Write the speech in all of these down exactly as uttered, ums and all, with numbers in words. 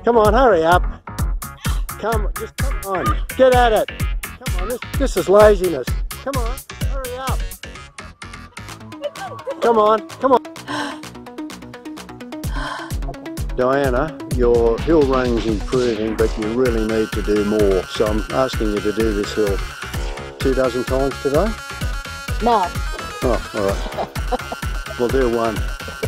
Come on, hurry up. Come, just come on. Get at it. Come on, this, this is laziness. Come on, hurry up. Come on, come on. Diana, your hill running's improving, but you really need to do more. So I'm asking you to do this hill two dozen times today? No. Oh, all right. We'll do one.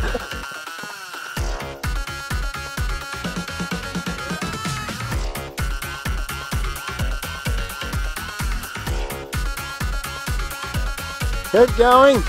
Keep going.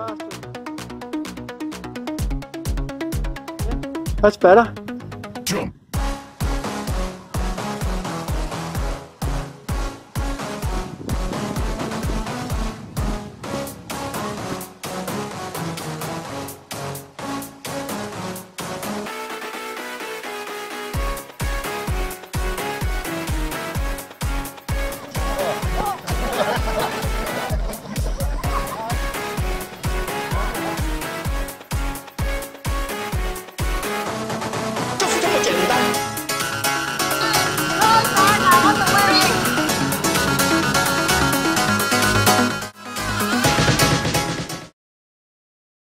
That's better. Jump.